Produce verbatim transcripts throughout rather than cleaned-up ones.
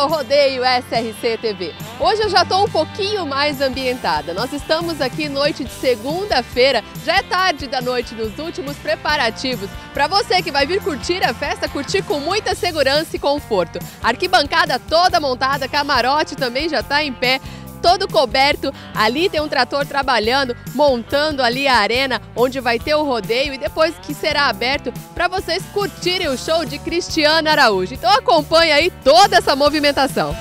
ao Rodeio S R C T V. Hoje eu já estou um pouquinho mais ambientada. Nós estamos aqui noite de segunda-feira, já é tarde da noite, nos últimos preparativos. Para você que vai vir curtir a festa, curtir com muita segurança e conforto. Arquibancada toda montada, camarote também já está em pé, todo coberto. Ali tem um trator trabalhando, montando ali a arena onde vai ter o rodeio e depois que será aberto para vocês curtirem o show de Cristiana Araújo. Então acompanhe aí toda essa movimentação.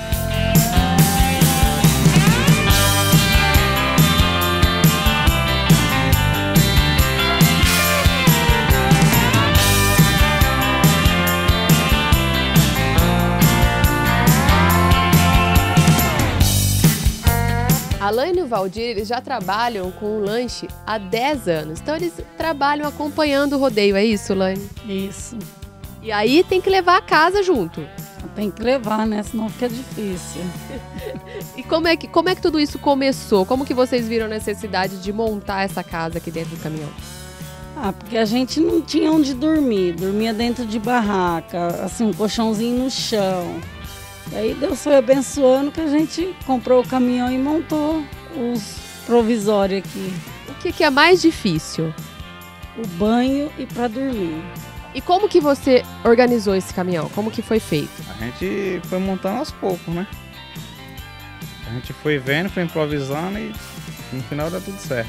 A Laine e o Valdir, eles já trabalham com o lanche há dez anos. Então eles trabalham acompanhando o rodeio, é isso, Laine? Isso. E aí tem que levar a casa junto. Tem que levar, né? Senão fica difícil. E como é, que, como é que tudo isso começou? Como que vocês viram a necessidade de montar essa casa aqui dentro do caminhão? Ah, porque a gente não tinha onde dormir. Dormia dentro de barraca, assim, um colchãozinho no chão. E aí Deus foi abençoando que a gente comprou o caminhão e montou os provisórios aqui. O que, que é mais difícil? O banho e para dormir. E como que você organizou esse caminhão? Como que foi feito? A gente foi montando aos poucos, né? A gente foi vendo, foi improvisando e no final dá tudo certo.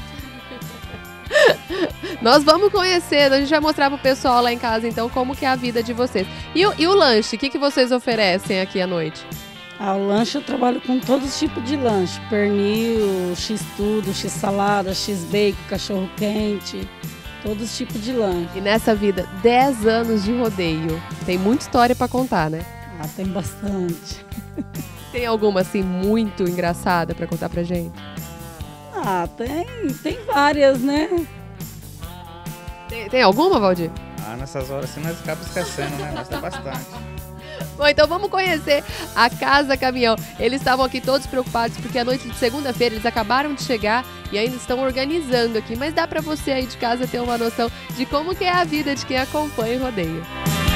Nós vamos conhecer, a gente vai mostrar pro pessoal lá em casa então como que é a vida de vocês. E o, e o lanche, o que, que vocês oferecem aqui à noite? Ah, o lanche eu trabalho com todos os tipos de lanche. Pernil, x-tudo, x-salada, x-bacon, cachorro-quente, todos os tipos de lanche. E nessa vida, dez anos de rodeio, tem muita história para contar, né? Ah, tem bastante. Tem alguma assim muito engraçada para contar pra gente? Ah, tem, tem várias, né? Tem, tem alguma, Valdir? Ah, nessas horas assim nós acabamos esquecendo, né? Mas tem bastante. Bom, então vamos conhecer a Casa Caminhão. Eles estavam aqui todos preocupados porque a noite de segunda-feira eles acabaram de chegar e ainda estão organizando aqui. Mas dá pra você aí de casa ter uma noção de como que é a vida de quem acompanha o rodeio.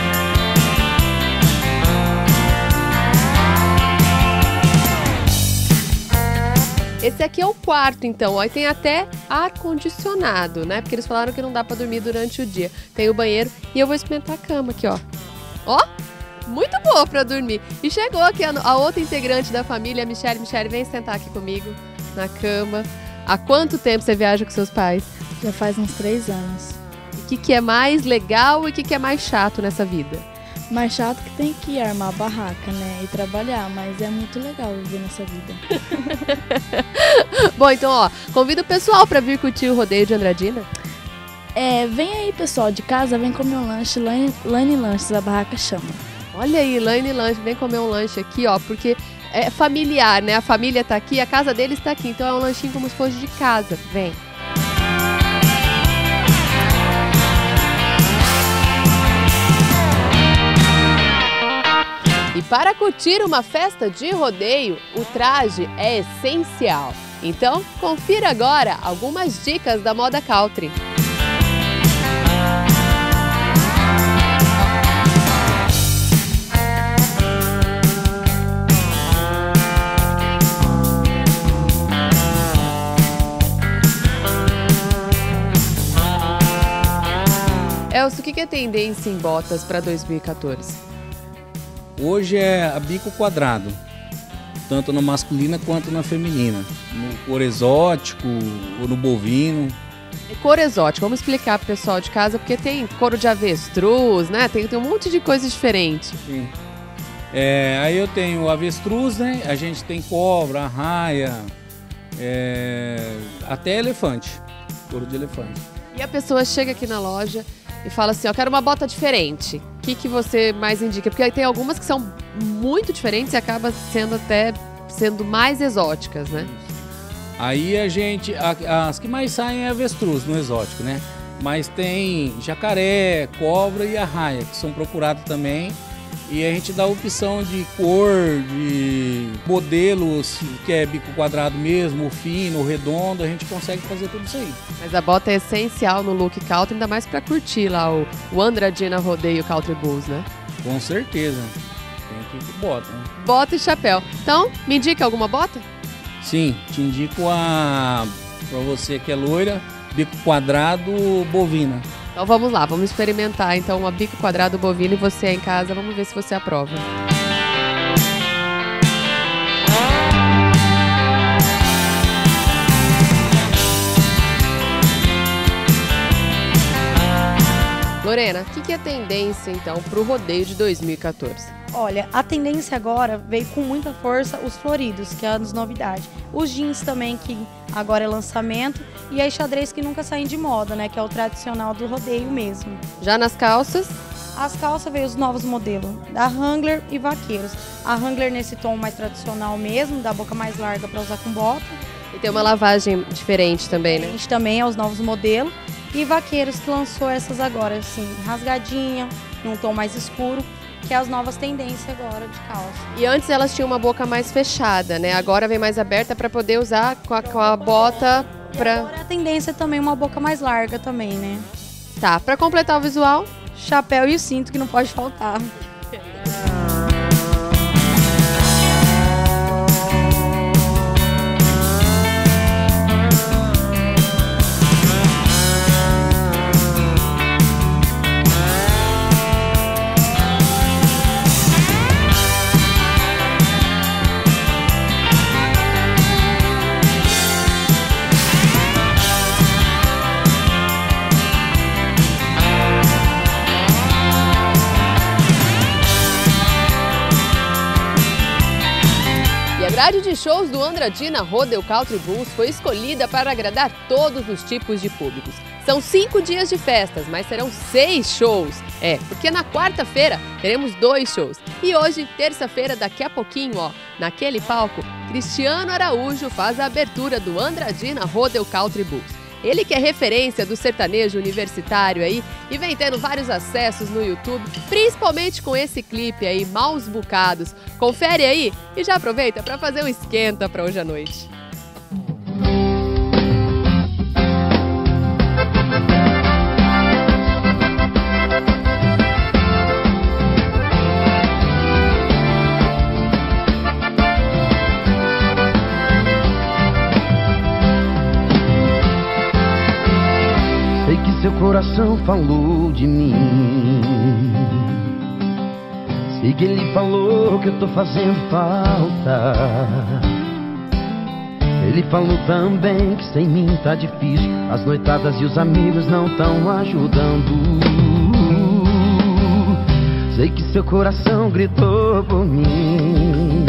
Esse aqui é o quarto, então. Aí tem até ar-condicionado, né? Porque eles falaram que não dá pra dormir durante o dia. Tem o banheiro e eu vou experimentar a cama aqui, ó. Ó, muito boa pra dormir. E chegou aqui a, a outra integrante da família, a Michele. Michele, vem sentar aqui comigo na cama. Há quanto tempo você viaja com seus pais? Já faz uns três anos. E o que, que é mais legal e o que, que é mais chato nessa vida? Mais chato que tem que armar a barraca, né? E trabalhar, mas é muito legal viver nessa vida. Bom, então, ó, convido o pessoal para vir curtir o rodeio de Andradina. É, vem aí, pessoal de casa, vem comer um lanche, Laine, Laine Lanches, a barraca chama. Olha aí, Laine Lanche, vem comer um lanche aqui, ó, porque é familiar, né? A família tá aqui, a casa deles tá aqui, então é um lanchinho como se fosse de casa. Vem. E para curtir uma festa de rodeio, o traje é essencial. Então, confira agora algumas dicas da moda country. Elcio, o que é tendência em botas para dois mil e quatorze? Hoje é a bico quadrado, tanto na masculina quanto na feminina, no cor exótico ou no bovino. É cor exótica, vamos explicar pro pessoal de casa, porque tem couro de avestruz, né? Tem, tem um monte de coisa diferente. Sim. É, aí eu tenho avestruz, né? A gente tem cobra, arraia, é, até elefante, couro de elefante. E a pessoa chega aqui na loja e fala assim, ó, quero uma bota diferente. O que, que você mais indica? Porque tem algumas que são muito diferentes e acaba sendo até sendo mais exóticas, né? Aí a gente, a, as que mais saem é avestruz no exótico, né? Mas tem jacaré, cobra e arraia, que são procurados também. E a gente dá a opção de cor, de modelos, que é bico quadrado mesmo, fino, redondo, a gente consegue fazer tudo isso aí. Mas a bota é essencial no look country, ainda mais para curtir lá o, o Andradina Rodeio Country Bulls, né? Com certeza. Tem indico bota. Né? Bota e chapéu. Então, me indica alguma bota? Sim, te indico a, pra você que é loira, bico quadrado bovina. Então vamos lá, vamos experimentar então uma bico quadrado bovina e você aí em casa, vamos ver se você aprova. Lorena, o que, que é tendência então para o rodeio de dois mil e quatorze? Olha, a tendência agora veio com muita força os floridos, que é a novidade. Os jeans também, que agora é lançamento, e as xadrez que nunca saem de moda, né? Que é o tradicional do rodeio mesmo. Já nas calças? As calças veio os novos modelos, da Wrangler e Vaqueiros. A Wrangler nesse tom mais tradicional mesmo, da boca mais larga para usar com bota. E tem uma lavagem diferente também, né? A gente também é os novos modelos. E Vaqueiros que lançou essas agora, assim, rasgadinha, num tom mais escuro, que é as novas tendências agora de calça. E antes elas tinham uma boca mais fechada, né? Agora vem mais aberta para poder usar com a, com a bota para... Agora a tendência é também uma boca mais larga também, né? Tá, para completar o visual, chapéu e o cinto que não pode faltar. A grade de shows do Andradina Rodeo Country Blues foi escolhida para agradar todos os tipos de públicos. São cinco dias de festas, mas serão seis shows. É, porque na quarta-feira teremos dois shows. E hoje, terça-feira, daqui a pouquinho, ó, naquele palco, Cristiano Araújo faz a abertura do Andradina Rodeo Country Blues. Ele que é referência do sertanejo universitário aí e vem tendo vários acessos no YouTube, principalmente com esse clipe aí, Maus Bocados. Confere aí e já aproveita para fazer um esquenta para hoje à noite. Seu coração falou de mim. Sei que ele falou que eu tô fazendo falta. Ele falou também que sem mim tá difícil. As noitadas e os amigos não tão ajudando. Sei que seu coração gritou por mim.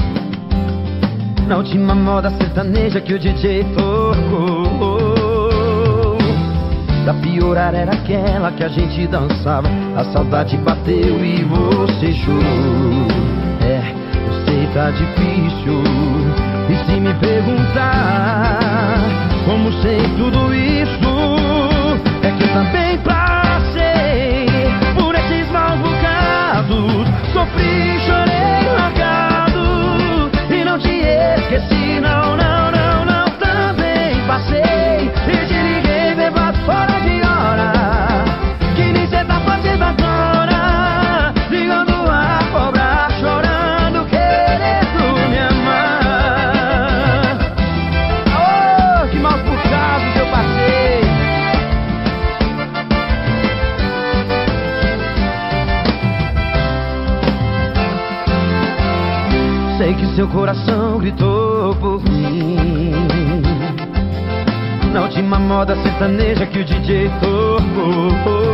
Na última moda sertaneja que o D J tocou. Pra piorar era aquela que a gente dançava. A saudade bateu e você chorou. É, eu sei tá difícil. E se me perguntar como sei tudo isso, é que eu também passei por esses maus bocados. Sofri, chorei, largado e não te esqueci, não, não, não, não. Também passei e te liguei bebado fora de hora, que nem cê tá fazendo agora, ligando a cobrar, chorando, querendo me amar. Oh, que maus bocados eu passei. Sei que seu coração gritou por mim. Na última moda sertaneja que o D J tocou.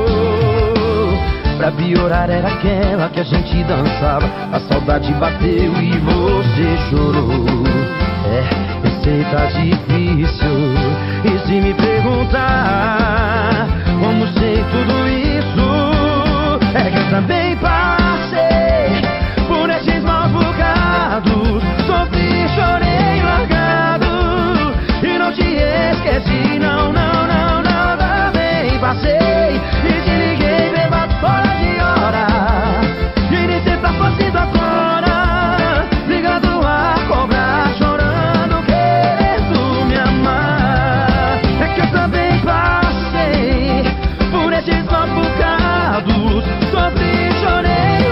Pra piorar era aquela que a gente dançava. A saudade bateu e você chorou. É, eu sei tá difícil. E se me perguntar como sei tudo isso, é que eu também passei por esses maus bocados. Sofri, chorei, largado e não te esqueci, não, não, não, não. Também passei e te liguei bebado fora de hora, e nem cê tá fazendo agora, ligando a cobrar, chorando, querendo me amar. É que eu também passei por esses maus bocados. Sofri, chorei,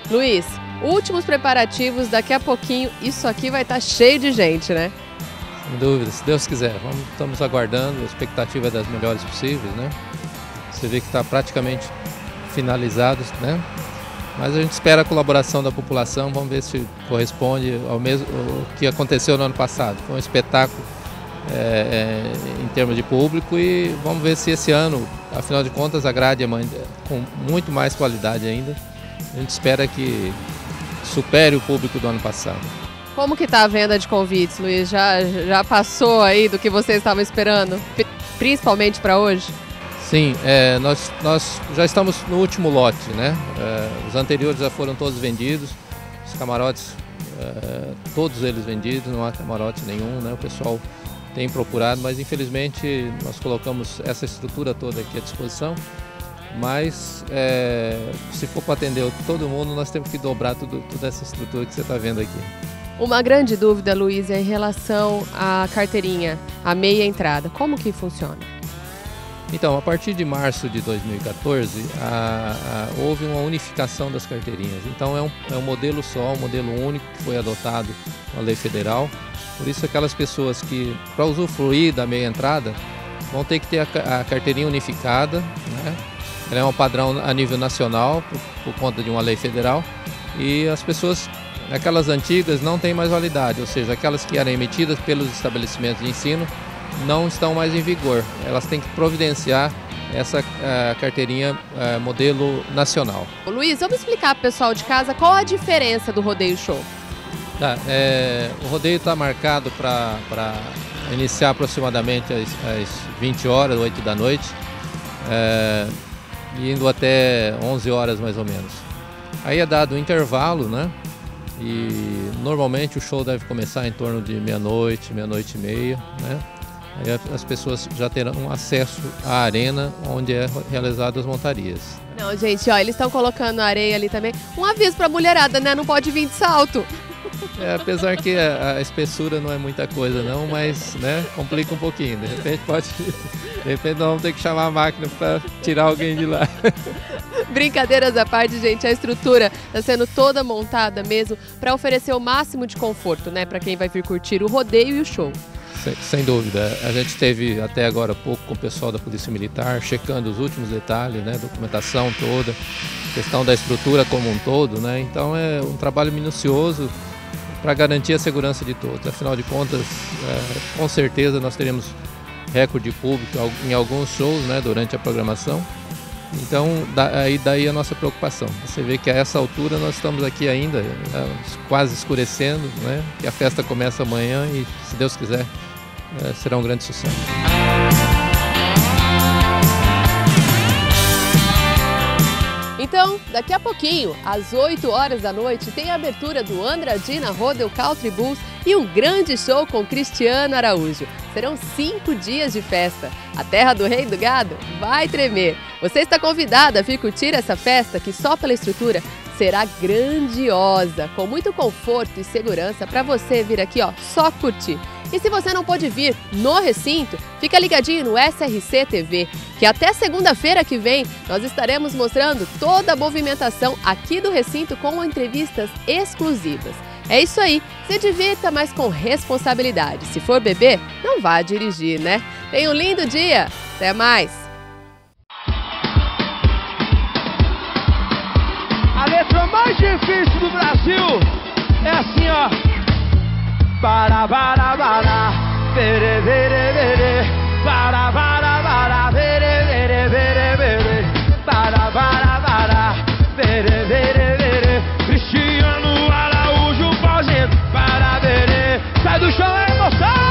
Luiz, últimos preparativos, daqui a pouquinho isso aqui vai estar cheio de gente, né? Sem dúvida, se Deus quiser. Vamos, estamos aguardando, a expectativa é das melhores possíveis, né? Você vê que está praticamente finalizado, né? Mas a gente espera a colaboração da população, vamos ver se corresponde ao mesmo o que aconteceu no ano passado. Foi um espetáculo é, é, em termos de público e vamos ver se esse ano, afinal de contas, a grade é com muito mais qualidade ainda. A gente espera que supere o público do ano passado. Como que está a venda de convites, Luiz? Já, já passou aí do que vocês estavam esperando, principalmente para hoje? Sim, é, nós, nós já estamos no último lote, né? É, os anteriores já foram todos vendidos, os camarotes, é, todos eles vendidos, não há camarote nenhum, né? O pessoal tem procurado, mas infelizmente nós colocamos essa estrutura toda aqui à disposição, mas é, se for para atender todo mundo, nós temos que dobrar tudo, toda essa estrutura que você está vendo aqui. Uma grande dúvida, Luiz, é em relação à carteirinha, a meia entrada. Como que funciona? Então, a partir de março de dois mil e quatorze, a, a, houve uma unificação das carteirinhas. Então, é um, é um modelo só, um modelo único que foi adotado na lei federal. Por isso, aquelas pessoas que, para usufruir da meia entrada, vão ter que ter a, a carteirinha unificada, né? Ela é um padrão a nível nacional, por, por conta de uma lei federal. E as pessoas, aquelas antigas, não têm mais validade, ou seja, aquelas que eram emitidas pelos estabelecimentos de ensino, não estão mais em vigor. Elas têm que providenciar essa uh, carteirinha uh, modelo nacional. Luiz, vamos explicar para o pessoal de casa qual a diferença do Rodeio Show. Tá, é, o rodeio está marcado para iniciar aproximadamente às, às vinte horas, oito da noite, é, indo até onze horas mais ou menos. Aí é dado um intervalo, né? E normalmente o show deve começar em torno de meia-noite, meia-noite e meia, né? Aí as pessoas já terão acesso à arena onde é realizadas as montarias. Não, gente, ó, eles estão colocando areia ali também. Um aviso para a mulherada, né? Não pode vir de salto. É, apesar que a, a espessura não é muita coisa não, mas né, complica um pouquinho. De repente pode, de repente nós vamos ter que chamar a máquina para tirar alguém de lá. Brincadeiras à parte, gente, a estrutura está sendo toda montada mesmo para oferecer o máximo de conforto, né, para quem vai vir curtir o rodeio e o show. Sem, sem dúvida. A gente esteve até agora há pouco com o pessoal da Polícia Militar, checando os últimos detalhes, né, documentação toda, questão da estrutura como um todo, né, então é um trabalho minucioso para garantir a segurança de todos. Afinal de contas, é, com certeza nós teremos recorde público em alguns shows, né, durante a programação. Então, daí, daí a nossa preocupação. Você vê que a essa altura nós estamos aqui ainda, é, quase escurecendo, né, que a festa começa amanhã e, se Deus quiser, é, será um grande sucesso. Então, daqui a pouquinho, às oito horas da noite, tem a abertura do Andradina Rodeo Country Bulls e um grande show com Cristiano Araújo. Serão cinco dias de festa. A terra do rei do gado vai tremer. Você está convidado a vir curtir essa festa que só pela estrutura será grandiosa, com muito conforto e segurança para você vir aqui, ó, só curtir. E se você não pode vir no recinto, fica ligadinho no S R C T V, que até segunda-feira que vem nós estaremos mostrando toda a movimentação aqui do recinto com entrevistas exclusivas. É isso aí, se divirta, mas com responsabilidade. Se for beber, não vá dirigir, né? Tenha um lindo dia, até mais! A letra mais difícil do Brasil é assim, ó. Para, para, para, vere, vere, vere. Para, para, para, vere, vere, vere, vere. Para, para, para, vere, vere, vere. Cristiano Araújo fazendo para vere. Sai do chão, é emoção!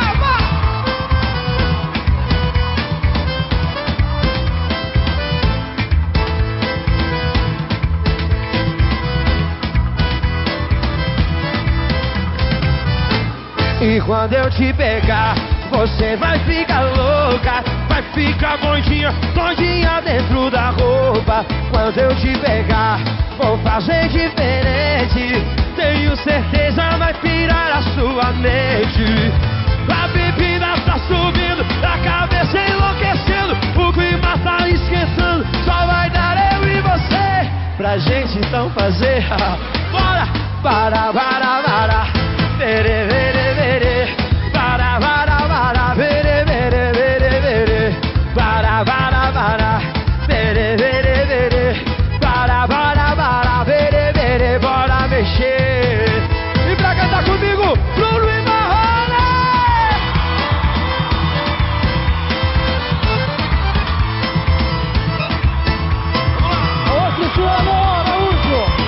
E quando eu te pegar, você vai ficar louca, vai ficar bondinha, bondinha dentro da roupa. Quando eu te pegar, vou fazer diferente, tenho certeza vai pirar a sua mente. A bebida tá subindo, a cabeça enlouquecendo, o clima tá esquentando, só vai dar eu e você pra pra gente então fazer. Bora! Para, para, para, vere, vere, vere. Para, para, para, vere, vere, vere, vere. Para, para, para, vere, vere, vere. Para, para, para, vere, vere. Bora mexer. E pra cantar comigo, Bruno e Marrone. Outro sua amor, Araújo.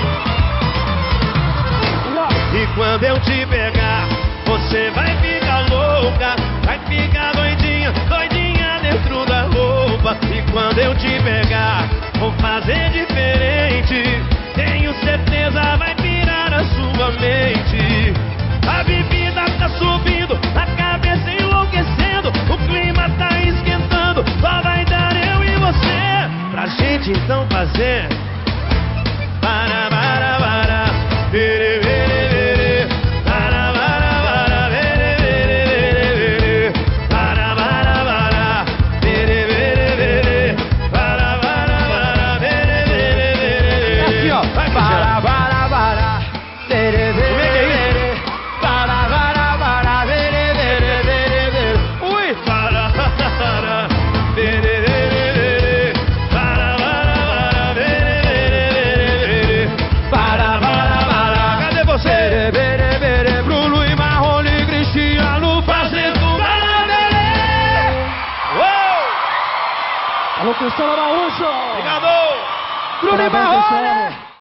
E quando eu te pegar, você vai ficar louca, vai ficar doidinha, doidinha dentro da roupa. E quando eu te pegar, vou fazer diferente, tenho certeza vai pirar a sua mente. A bebida tá subindo, a cabeça enlouquecendo, o clima tá esquentando, só vai dar eu e você, pra gente então fazer. Para, para, para, vere, vere. Alô, Cristiano Araújo! Obrigado! Bruno e Marrone!